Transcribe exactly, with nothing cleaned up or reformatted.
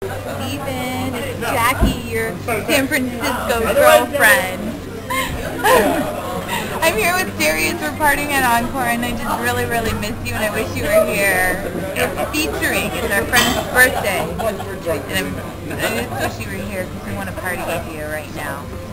Steven, it's Jackie, your San Francisco girlfriend. I'm here with Darius. We're partying at Encore, and I just really, really miss you, and I wish you were here. It's featuring. It's our friend's birthday, and I'm, I just wish you were here because we want to party with you right now.